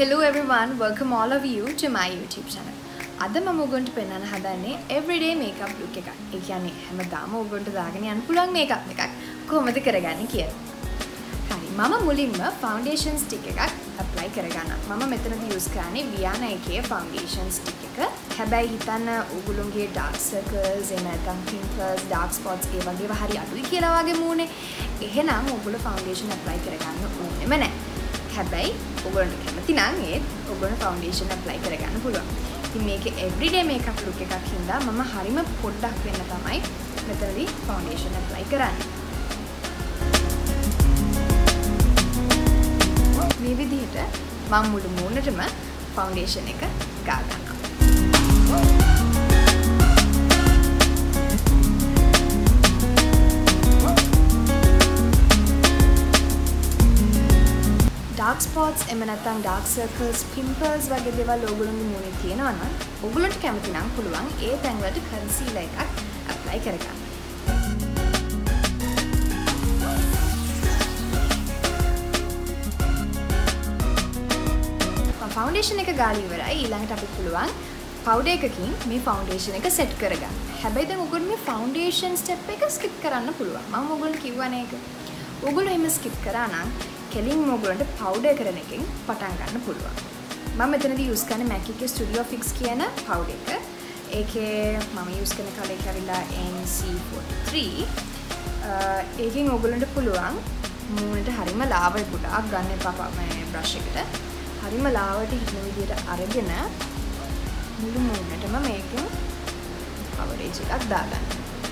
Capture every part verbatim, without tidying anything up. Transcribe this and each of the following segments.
Hello everyone, welcome all of you to my YouTube channel. අද මම ඔයගොල්ලන්ට පෙන්වන්න හදන්නේ everyday makeup look එකක්. ඒ කියන්නේ හැමදාම ඔයගොල්ලන්ට දාගෙන යන්න පුළුවන් makeup එකක් කොහොමද කරගන්නේ කියලා. හරි, මම මුලින්ම foundation stick එකක් apply කරගන්නවා. මම මෙතනදී use කරන්නේ Viana එකේ foundation stick එක. හැබැයි හිතන්න ඔයගොල්ලෝගේ dark circles, එහෙම නැත්නම් pimples, dark spots ඒ වගේව හරි අඩුයි කියලා වගේ මූනේ. එහෙනම් ඔයගොල්ලෝ foundation apply කරගන්න ඕනෙම නැහැ. හැබැයි ඔයගොල්ලන්ට කැමති නම් ඒත් ඔයගොල්ලෝ foundation apply කරගන්න පුළුවන්. ඉතින් මේකේ everyday makeup look එකක් හින්දා මම හරිම පොඩ්ඩක් වෙන්න තමයි මෙතනදී foundation apply කරන්නේ. මේ විදිහට මම මුළු මූණටම foundation එක ගා ගන්නවා. dark spots, එහෙම නැත්නම් dark circles, pimples වගේ දේවල් ඔයගොල්ලෝගේ මූණේ තියෙනවා නම් ඔයගොල්ලන්ට කැමති නම් පුළුවන් ඒ තැන් වලට concealer එකක් apply කරගන්න. foundation එක ගාලා ඉවරයි. ඊළඟට අපිට පුළුවන් powder එකකින් මේ foundation එක set කරගන්න. හැබැයි දැන් ඔයගොල්ලෝ මේ foundation step එක skip කරන්න පුළුවන්. මම ඔයගොල්ලන්ට කිව්වනේ ඒක. ඔයගොල්ලෝ එහෙම skip කරා නම් කෙලින්ම ඔයගොල්ලන්ට powder කරන එකෙන් පටන් ගන්න පුළුවන්. මම මෙතනදී use කරන්නේ MAC එකේ Studio Fix කියන powder එක. ඒකේ මම use කරන color එක ඇවිල්ලා N C forty-three. ඒකෙන් ඔයගොල්ලන්ට පුළුවන් මූණට හරිම ලාවට ගොඩාක් ගන්න එපා මේ brush එකට. හරිම ලාවට හිටින විදිහට අරගෙන මුළු මූණටම මේකෙන් coverage එකක් දාගන්න.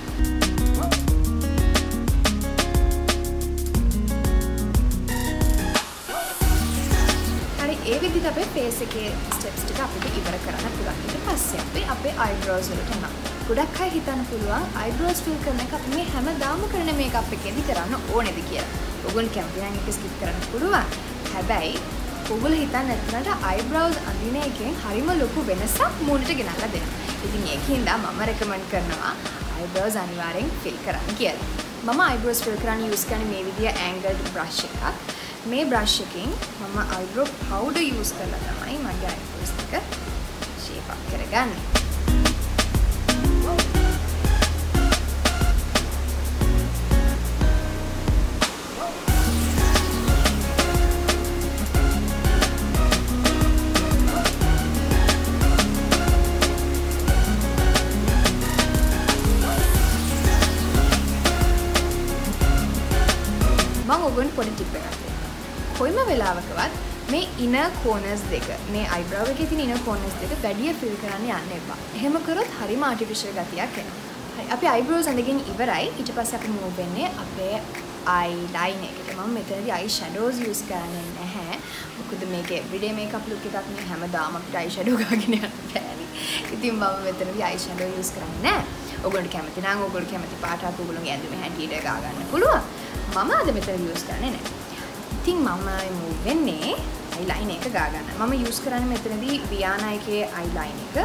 ඒ විදිහට අපේ face එකේ steps ටික අපිට ඉවර කරන්න පුළුවන්. ඊට පස්සේ අපි අපේ eyebrows වලට යනවා. ගොඩක් අය හිතන්න පුළුවන් eyebrows fill කරන එක අපි මේ හැමදාම කරන makeup එකේදී කරන්න ඕනේද කියලා. ඔයගොල්ලෝ කැමති නම් ඒක skip කරන්න පුළුවන්. හැබැයි ඔයගොල්ලෝ හිතන්න එතනට eyebrows අඳින එකෙන් හරිම ලොකු වෙනසක් මූණට ගෙනල්ලා දෙනවා. ඉතින් ඒකින්ද මම recommend කරනවා eyebrows අනිවාර්යෙන් fill කරන්න කියලා. මම eyebrows fill කරන්න use කරන්නේ මේ විදිය angled brush එකක්. මේ brush එකෙන් මම eyebrow powder use කරලා තමයි මගේ eyebrows එක shape up කරගන්නේ. මම ඔයගොල්ලන්ට පොඩි tip එකක් දෙන්නම්. කොයිම වෙලාවකවත් මේ inner corners දෙක මේ eyebrow එකේ තියෙන inner corners දෙක වැඩිය fill කරන්න යන්න එපා. එහෙම කරොත් හරිම artificial ගතියක් එනවා. හරි, අපි eyebrows අඳගෙන ඉවරයි. ඊට පස්සේ අපි move වෙන්නේ අපේ eyeliner එකට. මම මෙතනදී eye shadows use කරන්නේ නැහැ. මොකද මේක everyday makeup look එකක් නේ. හැමදාම අපිට eye shadow ගාගෙන යන්න බෑනේ. ඉතින් මම මෙතනදී eye shadow use කරන්නේ නැහැ. ඔයගොල්ලෝ කැමති නම් ඔයගොල්ලෝ කැමති පාටක් ඔයගොල්ලෝගේ ඇඳුමේ හැටියට ගා ගන්න පුළුවන්. මම අද මෙතන use කරන්නේ නැහැ. ඉතින් මම move වෙන්නේ eyeliner එක ගා ගන්න. මම use කරන්නේ මෙතනදී Viana එකේ eyeliner එක.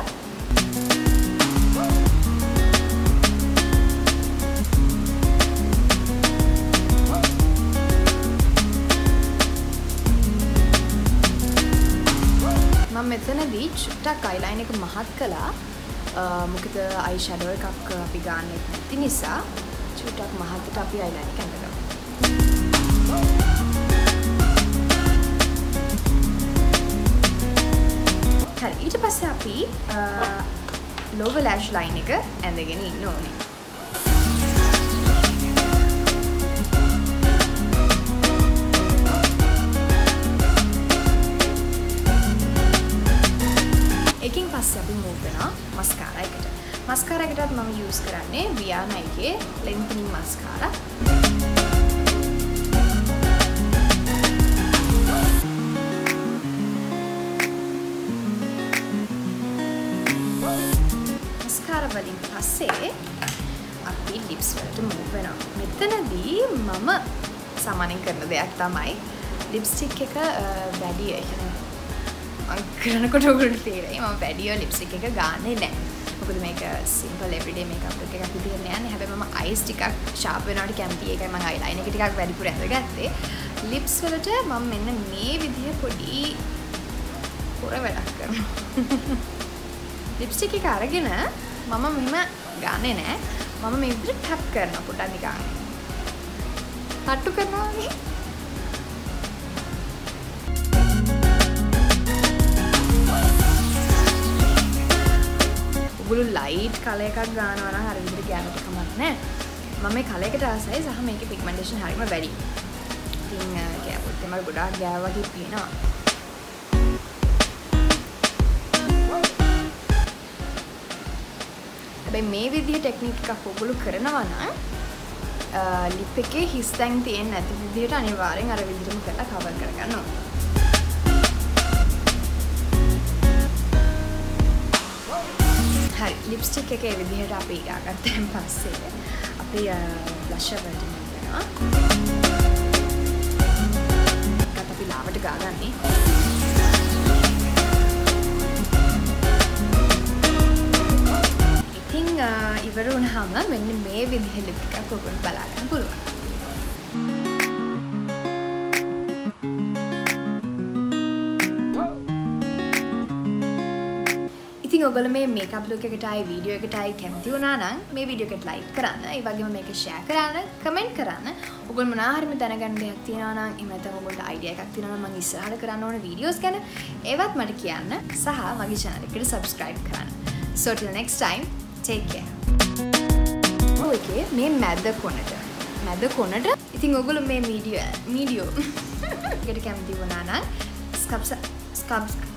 මම මෙතනදී චුට්ටක් eyeliner එක මහත් කළා. මොකද eye shadow එකක් අපි ගන්නෙත් නැති නිසා චුට්ටක් මහතට අපි eyeliner එක අඳගමු. හරි, ඊට පස්සේ අපි lower lash line එක ඇඳගෙන ඉන්න ඕනේ. ඒකෙන් පස්සේ අපි move වෙනවා mascara එකට. mascara එකටත් මම use කරන්නේ Viana එකේ lengthening mascara. වලින් පස්සේ අපි lips වලට move වෙනවා. මෙතනදී මම සාමාන්‍යයෙන් කරන දෙයක් තමයි lipstick එක වැඩි ඒ කියන්නේ මම කරනකොට ඔයගොල්ලෝ තේරෙයි මම වැඩි lipstick එක ගන්නෙ නැහැ. මොකද මේක simple everyday makeup look එකක් විදිහට යන්නේ. හැබැයි මම eyes ටිකක් sharp වෙනවට කැමතියි. ඒකයි මම eyeliner එක ටිකක් වැඩිපුර ඇඳගත්තේ. lips වලට මම මෙන්න මේ විදිහ පොඩි හොර වැඩක් කරනවා. ලිප්ස්ටික් එක අරගෙන මම මෙහෙම ගානේ නෑ. මම මේ විදිහට ටැප් කරනවා පොඩ්ඩක් නිකන්. තට්ටු කරනවා නේ. ඔගොල්ලෝ ලයිට් කලර් එකක් ගන්නවා නම් අර විදිහට ගෑනට කමක් නෑ. මම මේ කලර් එකට ආසයි සහ මේකේ පිග්මන්ටේෂන් හරියම වැඩි. ඉතින් ගෑවුත් එමල් ගොඩාක් ගෑවා වගේ පේනවා. හැබැයි මේ විදිහේ ටෙක්නික් එකක් ඔගොල්ලෝ කරනවා නම් ලිප් එකේ හිස් තැන් තියෙන්නේ නැති විදිහට අනිවාර්යෙන් අර විදිහටම කරලා කවර් කරගන්න ඕනේ. හරි ලිප්ස්ටික් එකේ විදිහට අපි ගාගත්තන් පස්සේ අපි බ්ලෂර් වලට යනවා. ඒකත් අපි ලාවට ගාගන්නේ. ඉතින් ඉවර වුණාම මෙන්න මේ විදිහේ ලිප් එකක් ඔයගොල්ලෝ බලා ගන්න පුළුවන්. ඉතින් ඔයගොල්ලෝ මේ මේකප් ලුක් එකටයි වීඩියෝ එකටයි කැමති වුණා නම් මේ වීඩියෝ එකට ලයික් කරන්න, ඒ වගේම මේක ෂෙයා කරන්න, කමෙන්ට් කරන්න. ඔයගොල්ලෝ මොනවා හරි දැනගන්න දෙයක් තියෙනවා නම් එහෙම නැත්නම් ඔයගොල්ලෝ අයිඩියා එකක් තියෙනවා නම් මම ඉස්සරහට කරන්න ඕන වීඩියෝස් ගැන ඒවත් මට කියන්න සහ මගේ channel එකට subscribe කරන්න. So till next time, take care. ඔයගේ මේ මැද කොනට මැද කොනට ඉතින් ඔයගොල්ලෝ මේ වීඩියෝ වීඩියෝ එකට කැමති වුණා නම් subscribe